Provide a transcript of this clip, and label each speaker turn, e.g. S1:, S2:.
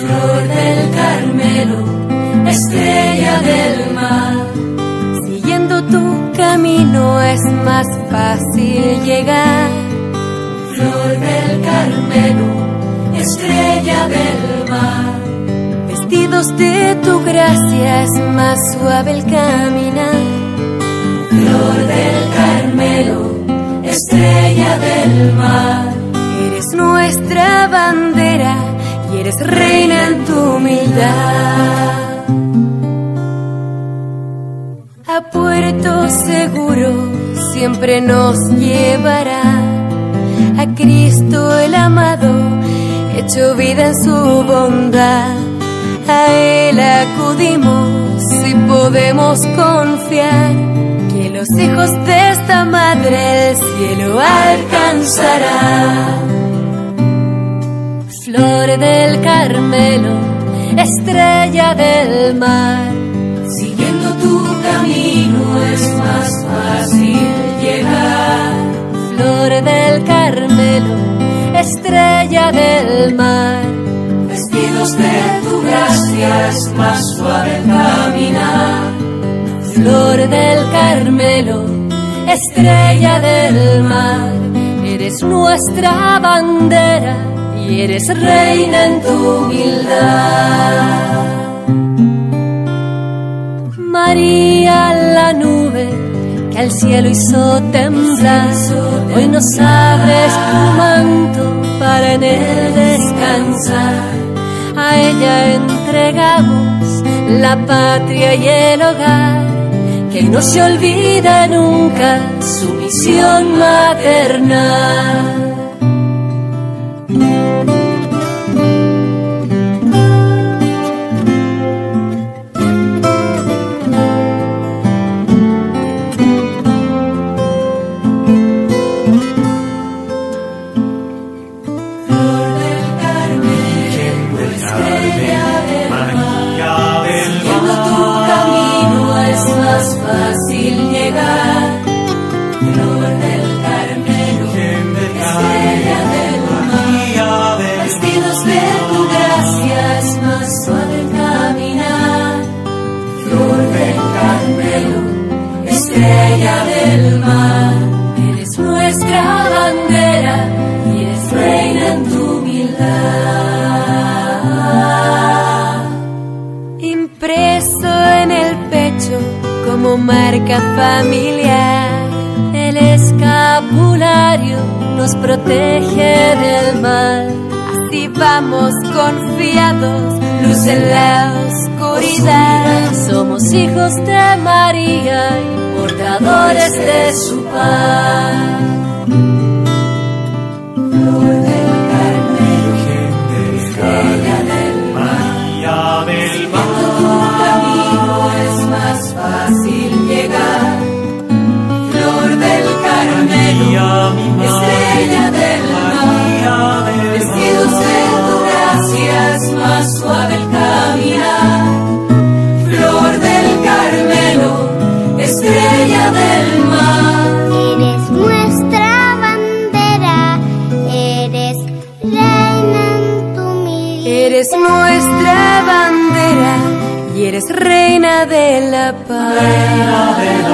S1: Flor del Carmelo, estrella del mar.
S2: Siguiendo tu camino es más fácil llegar.
S1: Flor del Carmelo, estrella del mar.
S2: Vestidos de tu gracia es más suave el caminar.
S1: Flor del Carmelo, estrella del mar.
S2: Eres nuestra bandera y eres reina en tu humildad. A puerto seguro siempre nos llevará, a Cristo el amado, hecho vida en su bondad. A Él acudimos y podemos confiar que los hijos de esta madre el cielo alcanzará. Flor del Carmelo, estrella del mar.
S1: Siguiendo tu camino es más fácil llegar.
S2: Flor del Carmelo, estrella del mar.
S1: Vestidos de tu gracia es más suave el caminar.
S2: Flor del Carmelo, estrella del mar. Eres nuestra bandera y eres reina en tu humildad. María, la nube que al cielo hizo temblar, hoy nos abres tu manto para en él descansar. A ella entregamos la patria y el hogar, que no se olvida nunca su misión maternal.
S1: Estrella del mar, eres nuestra bandera y eres reina en tu humildad.
S2: Impreso en el pecho como marca familiar, el escapulario nos protege del mal. Así vamos confiados, luz en la oscuridad. Somos hijos de María y portadores de su paz.
S1: Flor del Carmelo, estrella del mar. Siguiendo tu camino es más fácil llegar. Flor del Carmelo, estrella del mar. Vestidos de tu gracia es más suave el caminar. Flor del Carmelo, estrella del mar.
S3: Eres nuestra bandera, eres reina en tu humildad.
S2: Eres nuestra bandera y eres reina de la paz.